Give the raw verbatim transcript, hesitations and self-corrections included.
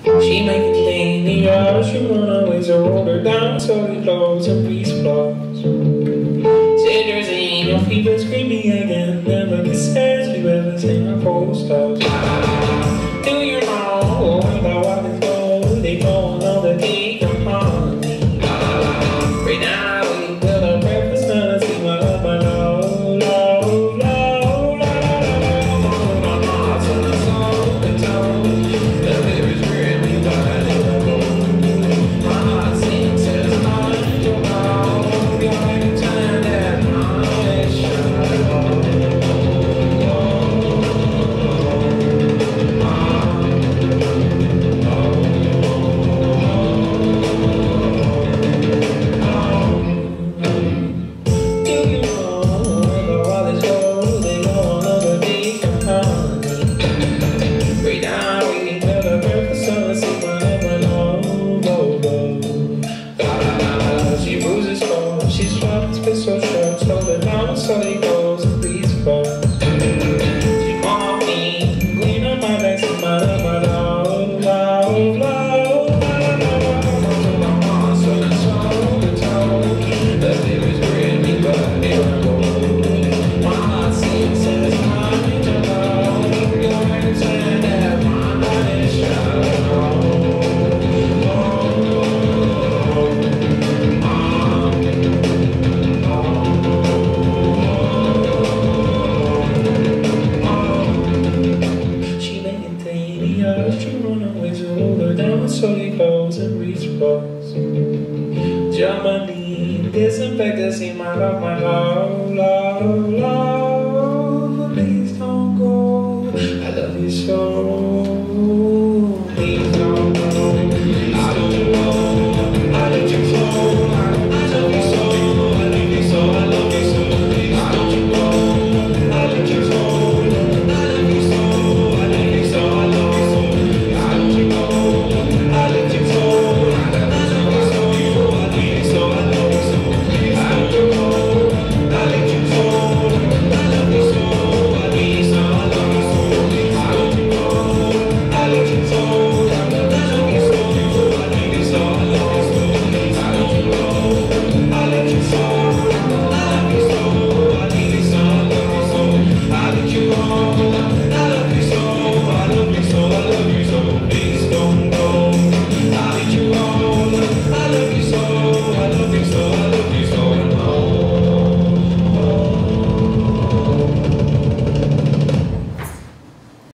She make it clean the yard, she run away, so roll her down, so he clothes and Breezeblocks. Citrus in your fever, screaming again, never kisses, we've ever seen our posters. Do you know about what it's called? They call another cake of honey. Right now we build our breakfast, and I see my love, my love, love, love, love, love, love, love, so the soul, the tone, the lyrics really wide in the room. My heart sings to the mind, you know, you're like a time that I shine. So short, slow it down, so it goes and Breezeblocks. She want me, clean up my legs, and my love, my love, love, love, love, so the soul, the tone, the lyrics really but they don't go. My heart sings as mine, you know, you're like a time that my heart is shallow. She run away to hold her down, so he goes and Breezeblocks. Germany, disinfectant, see my love, my love, love, love. Please don't go. I love you so.